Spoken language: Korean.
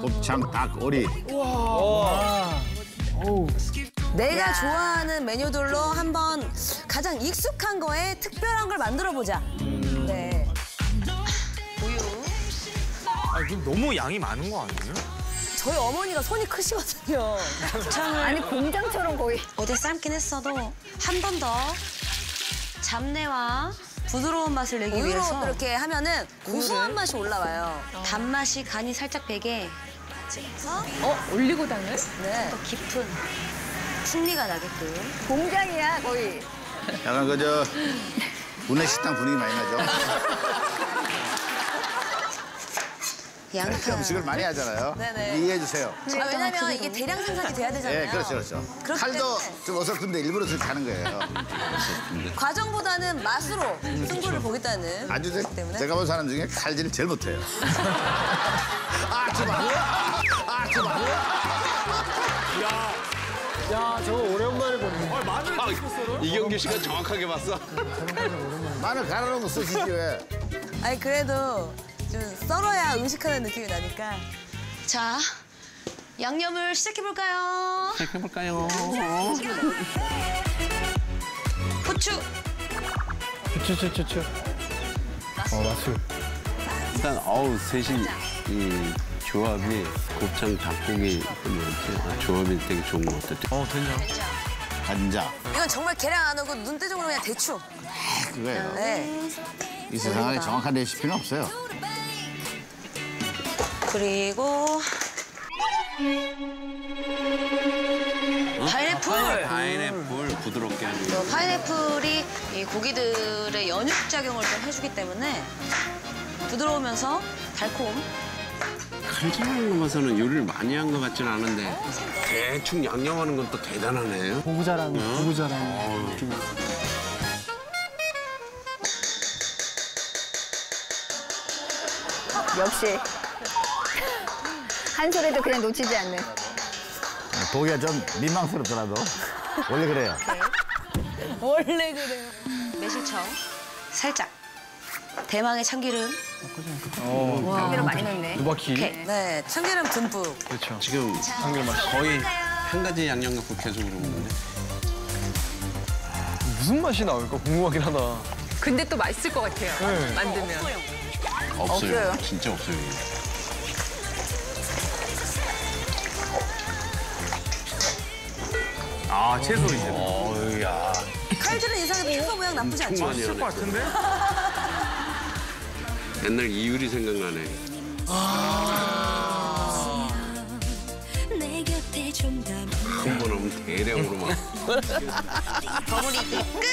곱창 닭오리. 내가 좋아하는 메뉴들로 한번 가장 익숙한 거에 특별한 걸 만들어 보자. 네. 우유. 아, 이거 너무 양이 많은 거 아니에요? 저희 어머니가 손이 크시거든요. 아니 공장처럼 거의. 어제 삶긴 했어도 한 번 더 잡내와 부드러운 맛을 내기 위해서 이렇게 하면은 고소한 맛이 올라와요. 단맛이 간이 살짝 배게 올리고당을? 네. 또 깊은 풍미가 나게끔. 공장이야 거의. 약간 그저 구내식당 분위기 많이 나죠. 양파. 음식을 많이 하잖아요. 네네. 이해해 주세요. 왜냐면 이게 대량 생산이 돼야 되잖아요. 네, 그렇죠. 그렇기 칼도 때문에 좀 어설픈데 일부러 그렇게 하는 거예요. 과정보다는 맛으로 승부를 보겠다는 아주 때문에. 제가 본 사람 중에 칼질을 제일 못해요. 야, 저거 오랜만에 보네. 마늘 썰어요? 이경규 씨가 정확하게 봤어. 마늘 갈아놓으면 쓰시지 왜? 아니 그래도 좀 썰어야 음식하는 느낌이 나니까. 자, 양념을 시작해볼까요? 시작해볼까요? 후추. 추추추추추. 맛술. 일단 셋이 이 조합이 곱창 닭고기 조합이 되게 좋은 것 같아요. 된장. 간장. 이건 정말 계량 안 하고 눈대중으로 그냥 대충. 그거예요. 네. 이 세상에 정확한 레시피는 없어요. 그리고 파인애플. 파인애플 부드럽게 하는 거. 파인애플이 이 고기들의 연육작용을 좀 해주기 때문에 부드러우면서 달콤. 칼질하는 거 봐서는 요리를 많이 한 것 같지는 않은데 대충 양념하는 건 또 대단하네. 보구 잘하는. 역시. 한 소리도 그냥 놓치지 않는. 보기가 좀 민망스럽더라도 원래 그래요. 원래 그래요. 매실청 살짝. 대망의 참기름. 참기름 많이 넣네. 두바퀴. 오케이. 네, 참기름 듬뿍. 그렇죠. 지금 거의 한 가지 양념 갖고 계속 그러는데. 무슨 맛이 나올까 궁금하긴 하다. 근데 또 맛있을 것 같아요. 만들면. 없어요. 진짜 없어요. 채소 이제. 야. 칼질은 이상하게 핑거 모양 나쁘지 않죠? 맛있을 것 같은데? 옛날 이유리 생각나네. 한 번 하면 대량으로 막. 버무리기 끝.